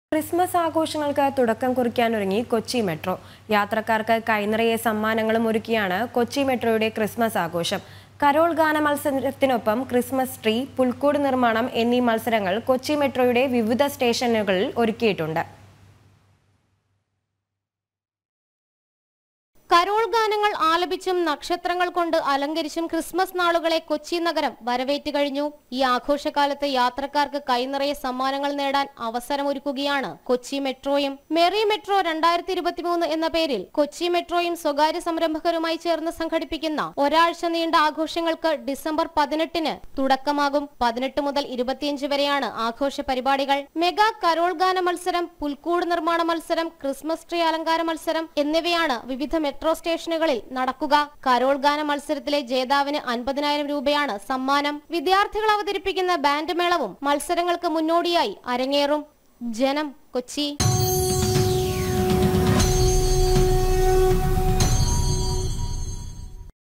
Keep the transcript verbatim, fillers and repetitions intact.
Christmas ആഘോഷങ്ങൾക്ക് തുടക്കം കുറിക്കാനൊരുങ്ങി Kochi metro. യാത്രക്കാർക്ക് കൈനിറയെ സമ്മാനങ്ങളും ഒരുക്കിയാണ് കൊച്ചി മെട്രോയുടെ ക്രിസ്മസ് ആഘോഷം. കരോൾ ഗാന മത്സരത്തിനൊപ്പം ക്രിസ്മസ് ട്രീ, പുൽക്കൂട് നിർമ്മാണം എന്നീ മത്സരങ്ങൾ കൊച്ചി മെട്രോയുടെ വിവിധ സ്റ്റേഷനുകളിൽ ഒരുക്കിയിട്ടുണ്ട്. കരോൾ ഗാനങ്ങൾ ആലപിച്ചും നക്ഷത്രങ്ങൾ കൊണ്ട് അലങ്കരിച്ചും ക്രിസ്മസ് നാളുകളെ കൊച്ചി നഗരം വരവേറ്റ് കഴിഞ്ഞു. ഈ ആഘോഷകാലത്ത് യാത്രക്കാർക്ക് കൈനിറയെ സമ്മാനങ്ങൾ നേടാൻ അവസരമൊരുക്കുകയാണ് കൊച്ചി മെട്രോയും. മെറി മെട്രോ രണ്ടായിരത്തി ഇരുപത്തിമൂന്ന് എന്ന പേരിൽ കൊച്ചി മെട്രോയും സ്വകാര്യ സംരംഭകരുമായി ചേർന്ന് സംഘടിപ്പിക്കുന്ന ഒരാഴ്ച നീണ്ട ആഘോഷങ്ങൾക്ക് ഡിസംബർ പതിനെട്ടിന് തുടക്കമാകും. പതിനെട്ട് മുതൽ ഇരുപത്തിയഞ്ച് വരെയാണ് ആഘോഷ പരിപാടികൾ. മെഗാ കരോൾ ഗാന മത്സരം, പുൽക്കൂട് നിർമ്മാണ മത്സരം, ക്രിസ്മസ് ട്രീ അലങ്കാര മത്സരം എന്നിവയാണ് വിവിധ മെട്രോ സ്റ്റേഷനുകളിൽ നടക്കുക. കരോൾ ഗാന മത്സരത്തിലെ ജേതാവിന് അൻപതിനായിരം രൂപയാണ് സമ്മാനം. വിദ്യാർത്ഥികൾ അവതരിപ്പിക്കുന്ന ബാൻഡ് മേളവും മത്സരങ്ങൾക്ക് മുന്നോടിയായി അരങ്ങേറും. ജനം, കൊച്ചി.